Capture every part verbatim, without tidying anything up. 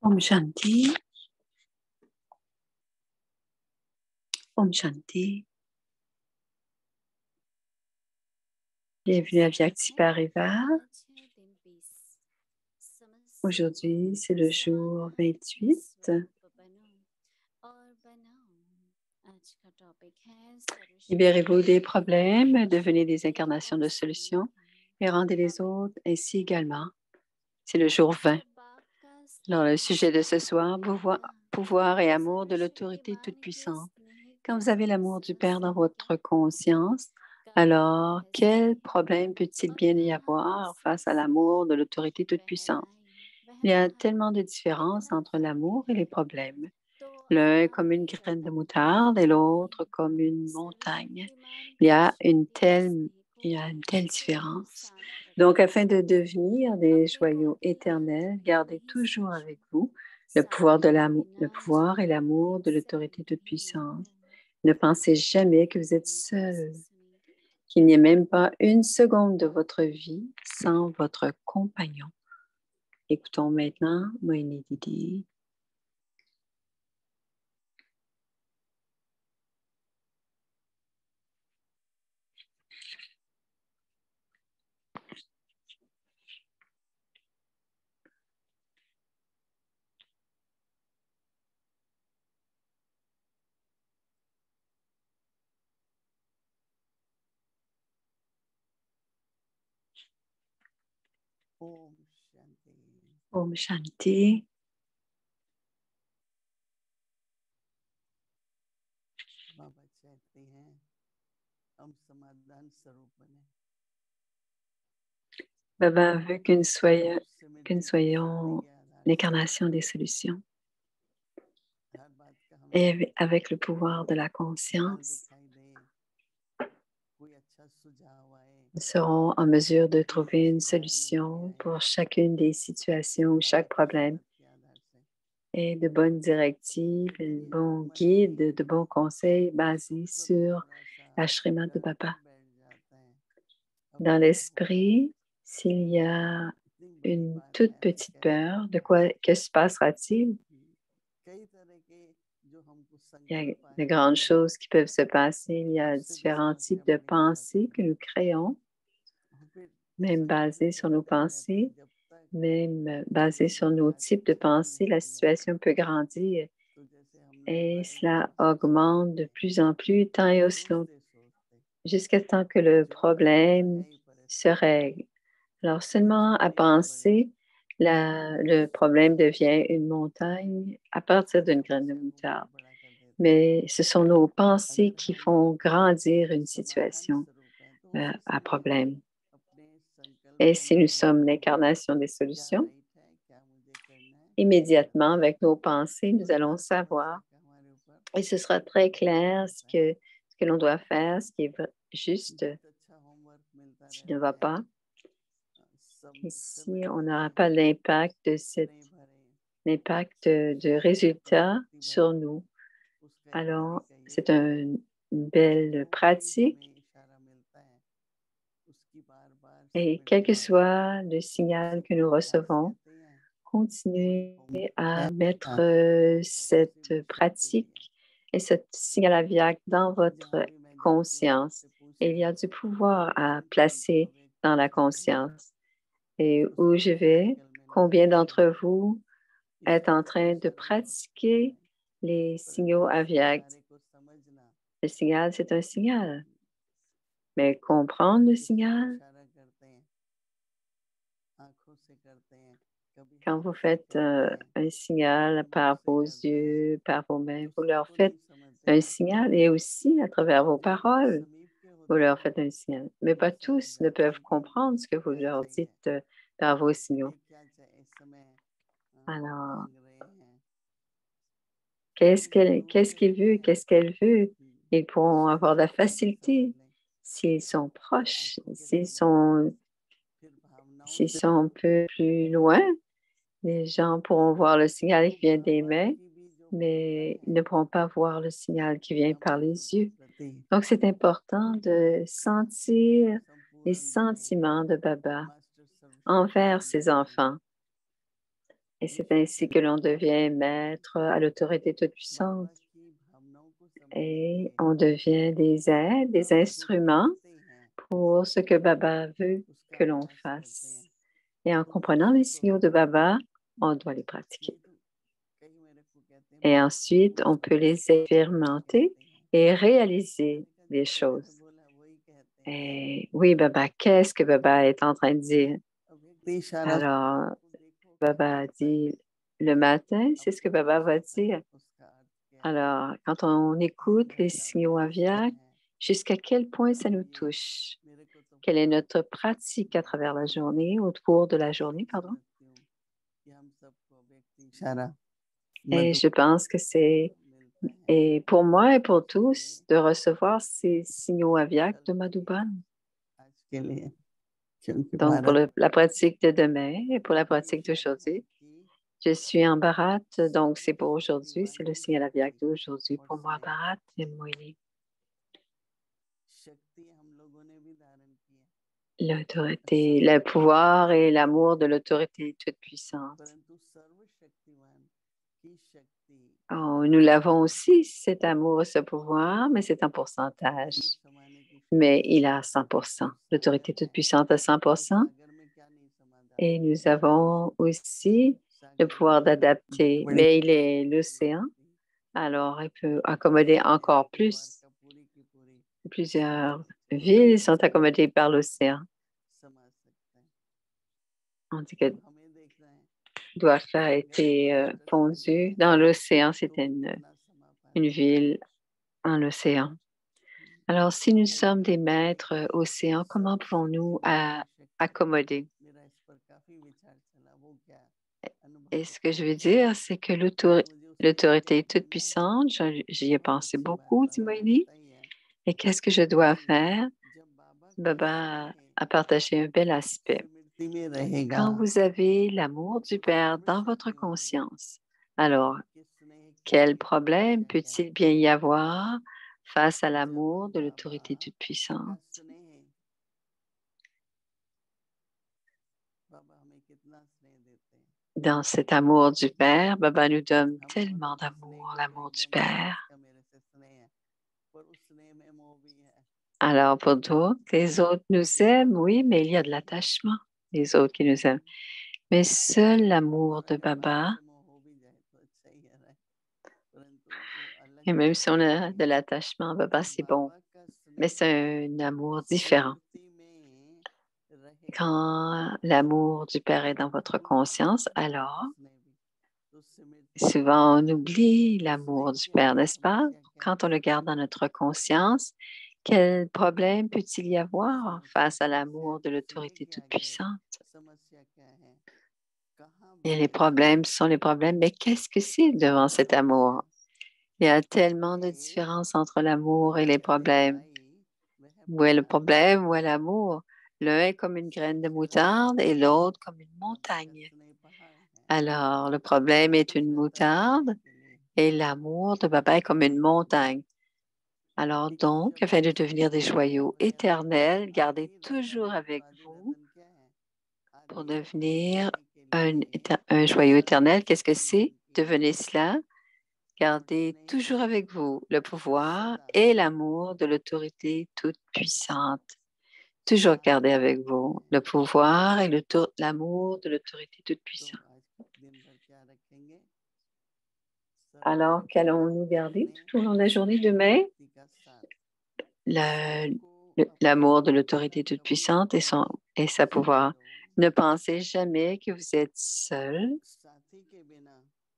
Om Shanti. Om Shanti. Bienvenue à Vyakti Parivar. Aujourd'hui, c'est le jour vingt-huit. Libérez-vous des problèmes, devenez des incarnations de solutions et rendez les autres ainsi également. C'est le jour vingt. Alors, le sujet de ce soir, pouvoir, pouvoir et amour de l'autorité toute-puissante. Quand vous avez l'amour du Père dans votre conscience, alors quel problème peut-il bien y avoir face à l'amour de l'autorité toute-puissante? Il y a tellement de différences entre l'amour et les problèmes. L'un comme une graine de moutarde et l'autre comme une montagne. Il y a une telle, il y a une telle différence. Donc, afin de devenir des joyaux éternels, gardez toujours avec vous le pouvoir de l'amour, le pouvoir et l'amour de l'autorité toute-puissante. Ne pensez jamais que vous êtes seul, qu'il n'y ait même pas une seconde de votre vie sans votre compagnon. Écoutons maintenant Moïni Didi. Om Shanti. Om Shanti. बाबा चाहते हैं हम समाधान स्वरूप बने. Baba veut que nous soyons, que nous soyons l'incarnation des solutions. Et avec le pouvoir de la conscience, nous serons en mesure de trouver une solution pour chacune des situations ou chaque problème et de bonnes directives, de bons guides, de bons conseils basés sur la Srimad de Baba. Dans l'esprit, s'il y a une toute petite peur, de quoi, que se passera-t-il? Il y a de grandes choses qui peuvent se passer. Il y a différents types de pensées que nous créons, même basées sur nos pensées, même basées sur nos types de pensées. La situation peut grandir et cela augmente de plus en plus, tant et aussi longtemps, jusqu'à temps que le problème se règle. Alors, seulement à penser, la, le problème devient une montagne à partir d'une graine de moutarde. Mais ce sont nos pensées qui font grandir une situation euh, à problème. Et si nous sommes l'incarnation des solutions, immédiatement, avec nos pensées, nous allons savoir, et ce sera très clair ce que, ce que l'on doit faire, ce qui est juste, ce qui ne va pas. Ici, on n'aura pas l'impact de cette, l'impact de résultat sur nous. Alors, c'est un, une belle pratique. Et quel que soit le signal que nous recevons, continuez à mettre euh, cette pratique et ce signal aviaque dans votre conscience. Et il y a du pouvoir à placer dans la conscience. Et où je vais, combien d'entre vous êtes en train de pratiquer les signaux aviaques? Le signal, c'est un signal. Mais comprendre le signal, quand vous faites euh, un signal par vos yeux, par vos mains, vous leur faites un signal et aussi à travers vos paroles, vous leur faites un signal. Mais pas tous ne peuvent comprendre ce que vous leur dites euh, par vos signaux. Alors, qu'est-ce qu'elle, qu'est-ce qu'il veut, qu'est-ce qu'elle veut? Ils pourront avoir de la facilité s'ils sont proches, s'ils sont, s'ils sont un peu plus loin. Les gens pourront voir le signal qui vient des mains, mais ils ne pourront pas voir le signal qui vient par les yeux. Donc, c'est important de sentir les sentiments de Baba envers ses enfants. Et c'est ainsi que l'on devient maître à l'autorité toute-puissante. बाबा की भावनाओं को समझने Et में on devient des aides, des बाबा जो instruments चाहते हैं pour ce que Baba veut उसका que l'on अभ्यास करते fasse. हैं Et en तो comprenant फिर les तो signaux de Baba, on doit les pratiquer. नहीं तो कई मेरे को कहते हैं Et बाबा ensuite, on peut les expérimenter कहते हैं et réaliser मैंने कहा des जो तुमने choses. बोला वही कहते हैं Et oui, Baba, qu'est-ce que Baba est en train de dire? अब व्यक्ति इशारा से Alors, को देखो क्या Baba a बोलता है dit le matin, अब c'est ce que समझ Baba va सकता dire. है उसका अर्थ क्या है Alors, quand on écoute वह les ज्यादा signaux बेहतर aviaques, है jusqu'à quel point ça तो nous ये touche? मेरे को तो Quelle est बहुत notre pratique à travers la महत्वपूर्ण journée, au cours de la ऐसा journée, pardon? समझती हूँ कि हम सबको व्यक्ति इशारा Et je Madhuban pense que c'est, मिलता है et pour moi et pour इसलिए tous, de recevoir ces signaux aviaques कल de के लिए Madhuban. आज के लिए क्योंकि Donc, pour Bharat le- la pratique de demain et pour la ये pratique इशारा है d'aujourd'hui, कि je suis en Bharat, donc c'est pour aujourd'hui, c'est le सर्वशक्तिवान signal aviaque शक्ति d'aujourd'hui. और Pour moi, स्नेह Bharat et Moini. शक्ति हम लोगों ने भी धारण की है L'autorité, le pouvoir et l'amour de l'autorité toute puissante. परंतु सर्वशक्तिवान की शक्ति Oh, nous l'avons aussi, cet amour et ce pouvoir, mais c'est en pourcentage. में समाने की Mais शक्ति il a cent pour cent. L'autorité toute puissante à cent pour तो cent. सागर में क्या नहीं समाता Et nous avons aussi le सागर pouvoir में d'adapter. बड़ी Mais il est l'océan, alors il peut accommoder encore plus. Dwarka पूरी की पूरी Plusieurs villes sont accommodées par l'océan. समा सकता है On dit que अब हमें देखना है Dwarka a Sagar été euh, Maharashtra fondu स्थित है dans l'océan. तो C'était वो une, कितना समा une पाएगा ville en l'océan. Alors, si nous sommes des maîtres euh, océans, comment pouvons-nous सर्वशक्तिवान à- की शक्ति accommoder? मेरा इस पर काफी विचार चला वो क्या अनुभव Et ce que je veux dire, c'est que l'autori- मुझे उसमें l'autorité देखना est toute है ना puissante. Je- J'y ai बहुत pensé अच्छी बात beaucoup, dit बाबा ने Moïni. बताई है Et qu'est-ce que je dois कि faire? जब बाबा का Baba स्नेह a partagé un bel aspect. स्मृति में रहेगा Quand vous avez l'amour du तो Père dans votre सर्वशक्तिवान conscience, alors के स्नेह की quel problème अपेक्षा क्या peut-il है bien y avoir face à जब l'amour de बाबा l'autorité toute का puissante? स्नेह बाबा हमें कितना स्नेह देते हैं Dans cet amour du Père, Baba nous donne हम tellement औरों के स्नेह d'amour, को तो l'amour du एकदम हाँ Père. इसका मेरे से स्नेह है पर उस स्नेह में मोह भी है Alors pour d'autres, les autres nous क्योंकि aiment, बाबा oui, का mais il y a de स्नेह l'attachement, les autres qui nous aiment. Mais seul l'amour और de अगर बाबा Baba, से मोह हो भी जाए तो अच्छा ही है ना परंतु वो अलग et même si on चीज a है de l'attachement à Baba, जब c'est bon. बाबा का Mais स्नेह c'est un amour différent. स्मृति में रहेगा Quand l'amour du Père est dans votre भूल जाएंगे conscience, बाबा alors का स्नेह भी तो स्मृति में souvent on रहेगा oublie तो l'amour स्नेह du की Père, हमें n'est-ce pas? समस्या क्या Quand है on le garde dans notre conscience, quel problème peut-il y avoir समस्या face à समस्या l'amour de स्नेह l'autorité के आगे toute-puissante? समस्या क्या है कहाँ Et les बाधा है problèmes sont les problèmes, mais qu'est-ce que c'est devant cet समस्या amour? Il y a tellement de ये différences entre l'amour et वही les problèmes. कठिनाई वह Où est le पहाड़ problème? Où est l'amour? L'un est comme une graine de moutarde et l'autre comme une बाबा का montagne. स्नेह पहाड़ है Alors, le problème est वही une रहता है moutarde रहने के लिए et l'amour de Baba est comme une montagne. Alors लेकिन donc, जब afin de उसका devenir des स्नेह joyaux वह éternels, gardez आदि रहता toujours है तो avec आदि vous रतन क्या है pour आदि रतन devenir बनने के un, लिए éter- un joyau éternel. Qu'est-ce que c'est? सर्वशक्तिवान की Devenez cela. और Gardez स्नेह toujours avec vous le pouvoir सदा et l'amour de l'autorité toute puissante. Toujours साथ garder में avec रहते vous हैं le pouvoir et le tour- l'amour de l'autorité toute तो puissante. आज दिन भर क्या रखेंगे Alors, qu'allons-nous सर्वशक्तिवान का garder स्नेह tout au long de la journée demain? शक्ति का साथ Le- सबको le- अपना L'amour de समझना l'autorité toute कभी puissante et, भी son, et sa pouvoir. Zero Ne pensez jamais que vous êtes seul, साथी के बिना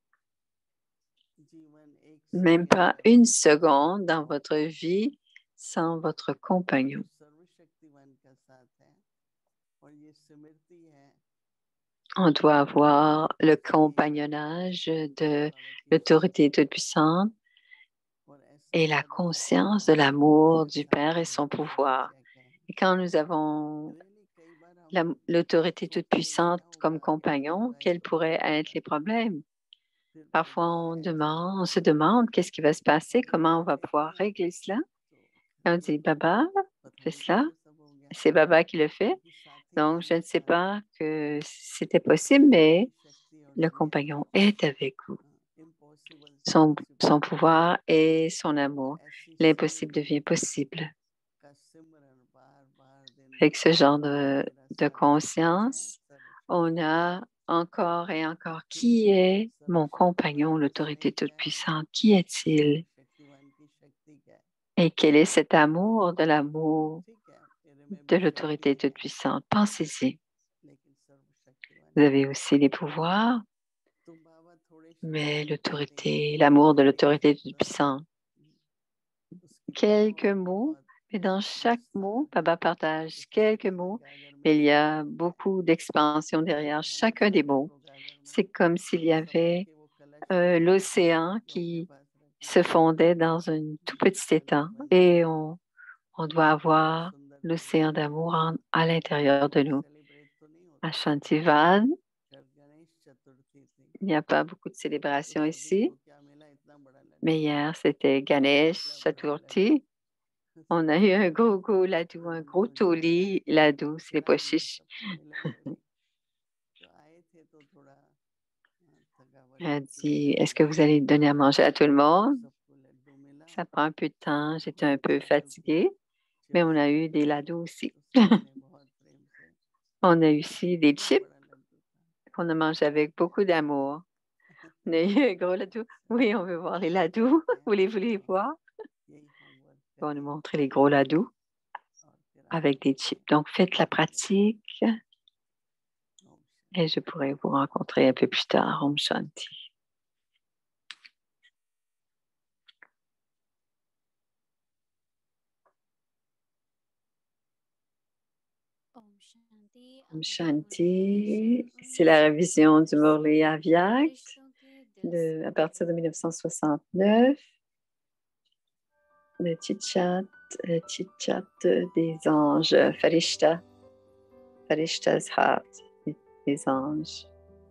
जीवन एक même सेकंड pas का une भी व्यर्थ seconde है dans votre vie sans votre compagnon. जो सर्वशक्तिवान का साथ है और ये स्मृति है On doit avoir le ऐसे compagnonnage de बाबा की l'autorité शक्ति toute puissante और ऐसा et la कदम conscience de उठाओ l'amour फिर du Père सामने et son देखो pouvoir. समस्या क्या है Et quand nous avons really कई बार हम la- l'autorité toute सोचते हैं puissante क्या comme होगा क्या नहीं compagnon, होगा quels ऐसा pourraient कैसे être होगा les problèmes? फिर Parfois, प्रभु on क्या ऐसा demande, on होगा se demande qu'est-ce qui va se passer, Prabhu comment on va ऐसे pouvoir किया régler cela. तो Et on फिर dit, Baba, पता fais नहीं cela. कैसे सब हो गया C'est Baba qui le fait. क्योंकि साथी Donc, je रहने ne sais का pas que c'était possible, mais वही शक्ति le compagnon est avec vous. Son, son pouvoir et son amour. L'impossible devient possible. Avec ce genre de, de conscience, on a encore et encore qui est mon compagnon, l'autorité toute-puissante? Qui est-il? Et quel est cet amour de l'amour de l'autorité toute-puissante? Pensez-y. Vous avez aussi les pouvoirs, mais l'autorité, l'amour de l'autorité toute-puissante. Quelques mots, mais dans chaque mot, Baba partage quelques mots, mais il y a beaucoup d'expansion derrière chacun des mots. C'est comme s'il y avait euh, l'océan qui se fondait dans un tout petit étang et on, on doit avoir l'océan d'amour en- à l'intérieur de nous. À Shantivan, il n'y a pas beaucoup de célébrations ici, mais hier, c'était Ganesh Chaturthi. On a eu un gros, gros ladou, un gros toli ladou, c'est les pois chiches. Elle a dit, est-ce que vous allez donner à manger à tout le monde? Ça prend un peu de temps, j'étais un peu fatiguée, mais on a eu des ladous aussi. On a eu aussi des chips qu'on a mangé avec beaucoup d'amour. On a eu un gros ladou. Oui, on veut voir les ladous. Voulez-vous les voir? On va nous montrer les gros ladous avec des chips. Donc, faites la pratique et je pourrai vous rencontrer un peu plus tard. Om Shanti. Om Shanti, c'est la révision du Murli Avyakt de, à partir de mille neuf cent soixante-neuf. Le chit-chat, le chit-chat des anges, Farishta, Farishta's Heart, des anges.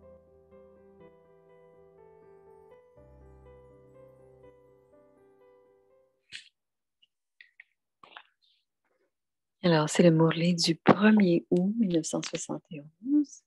Alors, c'est le Murli du premier août mille neuf cent soixante et onze.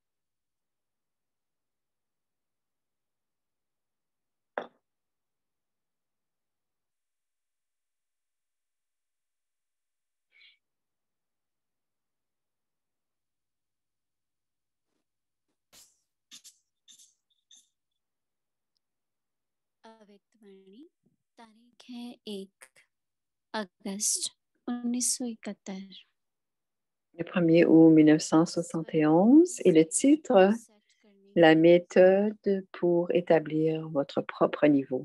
अवितवाणी तारीख है एक अगस्त उन्नीस सौ इकहत्तर. Le premier août mille neuf cent soixante et onze et le titre, la méthode pour établir votre propre niveau.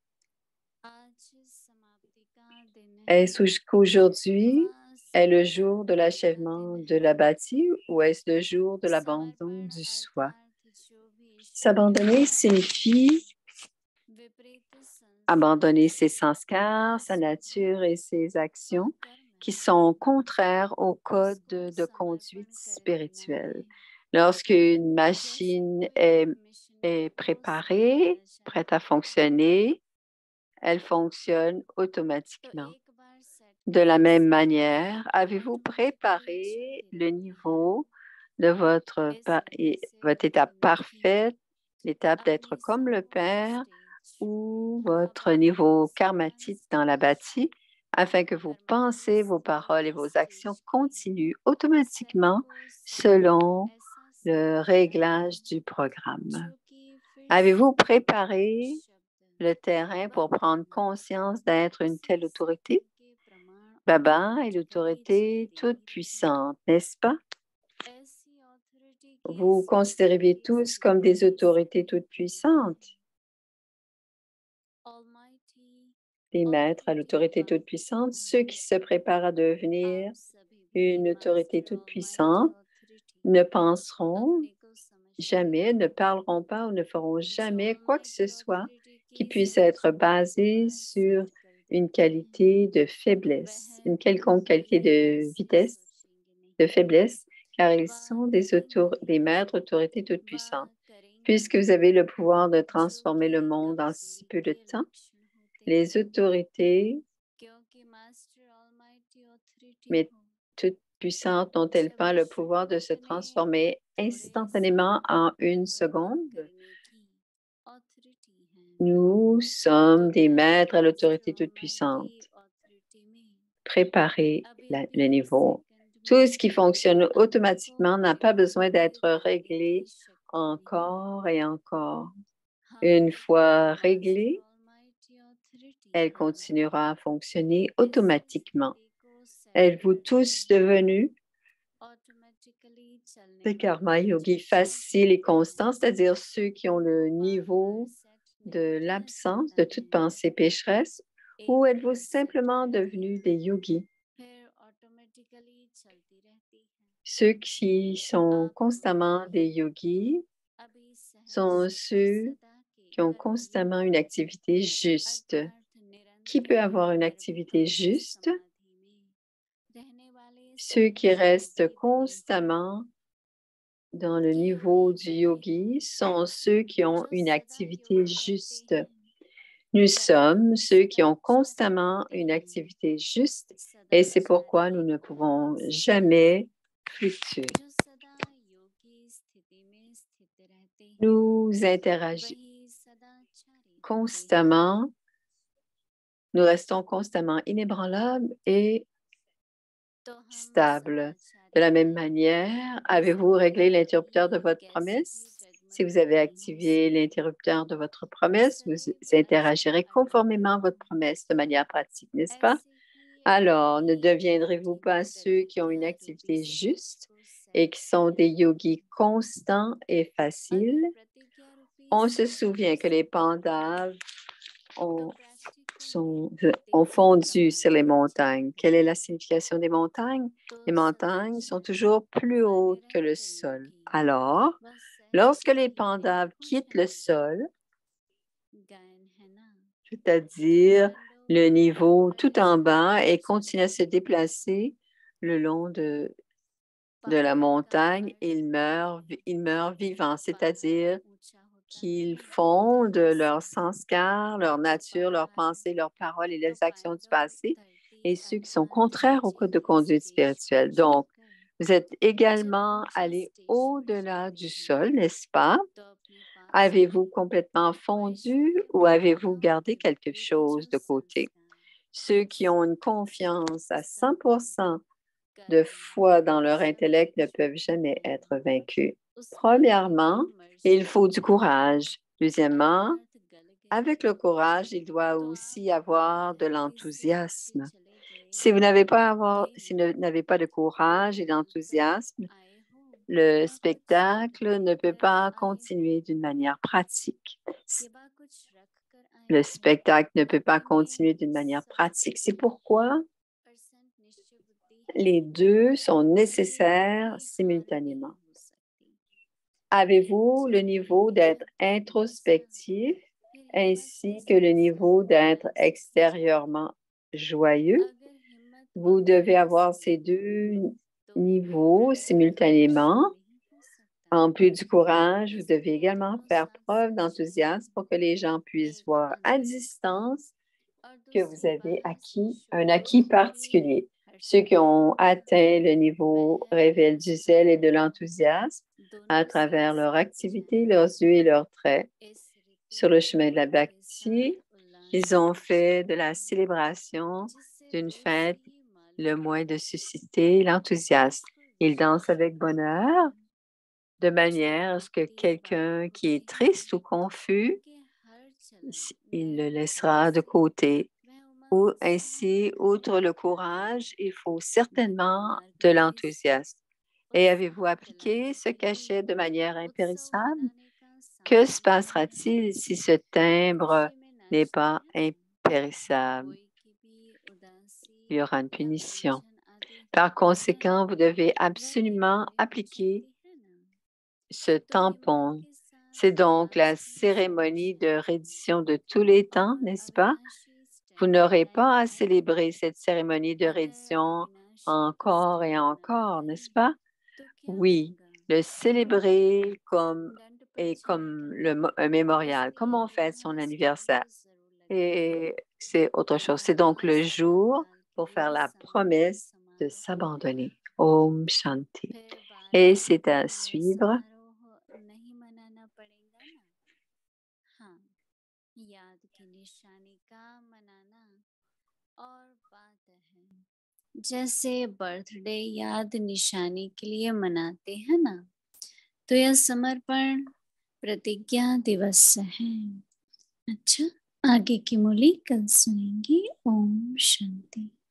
Est-ce qu'aujourd'hui est le jour de l'achèvement de la bâtie ou est-ce le jour de l'abandon du soi? S'abandonner signifie abandonner ses sanskars, sa nature et ses actions qui sont contraires au code de conduite spirituelle. Lorsqu'une machine est, est préparée, prête à fonctionner, elle fonctionne automatiquement. De la même manière, avez-vous préparé le niveau de votre, votre étape parfaite, l'étape d'être comme le Père ou votre niveau karmatique dans la bâtie afin que vos pensées, vos paroles et vos actions continuent automatiquement selon le réglage du programme. Avez-vous préparé le terrain pour prendre conscience d'être une telle autorité? Baba est l'autorité toute puissante, n'est-ce pas? Vous considérez tous comme des autorités toutes puissantes. Les maîtres à l'autorité toute puissante, ceux qui se préparent à devenir une autorité toute puissante, ne penseront jamais, ne parleront pas ou ne feront jamais quoi que ce soit qui puisse être basé sur une qualité de faiblesse, une quelconque qualité de vitesse, de faiblesse, car ils sont des, des maîtres autorités toutes puissantes. Puisque vous avez le pouvoir de transformer le monde en si peu de temps, les autorités, mais toutes puissantes, n'ont-elles pas le pouvoir de se transformer instantanément en une seconde. Nous sommes des maîtres à l'autorité toute-puissante. Préparez la- le niveau. Tout ce qui fonctionne automatiquement n'a pas besoin d'être réglé encore et encore. Une fois réglé, elle continuera à fonctionner automatiquement. Êtes-vous tous devenus des karma yogis faciles et constants, c'est-à-dire ceux qui ont le niveau de l'absence de toute pensée pécheresse, ou êtes-vous simplement devenus des yogis? Ceux qui sont constamment des yogis sont ceux qui ont constamment une activité juste. Qui peut avoir une activité juste? Ceux qui restent constamment dans le niveau du yogi sont ceux qui ont une activité juste. Nous sommes ceux qui ont constamment une activité juste et c'est pourquoi nous ne pouvons jamais fluctuer. Nous interagissons constamment, nous restons constamment inébranlables et stables. De la même manière, avez-vous réglé l'interrupteur de votre promesse? Si vous avez activé l'interrupteur de votre promesse, vous interagirez conformément à votre promesse de manière pratique, n'est-ce pas? Alors, ne deviendrez-vous pas ceux qui ont une activité juste et qui sont des yogis constants et faciles? On se souvient que les Pandavas ont, sont, ont fondu sur les montagnes. Quelle est la signification des montagnes? Les montagnes sont toujours plus hautes que le sol. Alors, lorsque les Pandavas quittent le sol, c'est-à-dire le niveau tout en bas et continuent à se déplacer le long de, de la montagne, ils meurent, ils meurent vivants, c'est-à-dire qu'ils fondent leur sanskar, leur nature, leurs pensées, leurs paroles et les actions du passé et ceux qui sont contraires au code de conduite spirituelle. Donc, vous êtes également allés au-delà du sol, n'est-ce pas? Avez-vous complètement fondu ou avez-vous gardé quelque chose de côté? Ceux qui ont une confiance à cent pour cent de foi dans leur intellect ne peuvent jamais être vaincus. Premièrement, il faut du courage. Deuxièmement, avec le courage, il doit aussi y avoir de l'enthousiasme. Si vous n'avez pas, avoir, si vous n'avez pas de courage et d'enthousiasme, le spectacle ne peut pas continuer d'une manière pratique. Le spectacle ne peut pas continuer d'une manière pratique. C'est pourquoi les deux sont nécessaires simultanément. Avez-vous le niveau d'être introspectif ainsi que le niveau d'être extérieurement joyeux? Vous devez avoir ces deux niveaux simultanément. En plus du courage, vous devez également faire preuve d'enthousiasme pour que les gens puissent voir à distance que vous avez acquis un acquis particulier. Ceux qui ont atteint le niveau révèlent du zèle et de l'enthousiasme à travers leur activité, leurs yeux et leurs traits. Sur le chemin de la bhakti, ils ont fait de la célébration d'une fête le moyen de susciter l'enthousiasme. Ils dansent avec bonheur de manière à ce que quelqu'un qui est triste ou confus, il le laissera de côté. Ou ainsi, outre le courage, il faut certainement de l'enthousiasme. Et avez-vous appliqué ce cachet de manière impérissable? Que se passera-t-il si ce timbre n'est pas impérissable? Il y aura une punition. Par conséquent, vous devez absolument appliquer ce tampon. C'est donc la cérémonie de reddition de tous les temps, n'est-ce pas? Vous n'aurez pas à célébrer cette cérémonie de reddition encore et encore, n'est-ce pas? Oui, le célébrer comme, et comme le, un mémorial, comme on fête son anniversaire. Et c'est autre chose. C'est donc le jour pour faire la promesse de s'abandonner. Om Shanti. Et c'est à suivre. नहीं मनाना पड़ेगा ना। हाँ, याद की निशानी का मनाना और बात है, जैसे बर्थडे याद निशानी के लिए मनाते हैं ना, तो यह समर्पण प्रतिज्ञा दिवस है। अच्छा, आगे की मूली कल सुनेंगे। ओम शांति।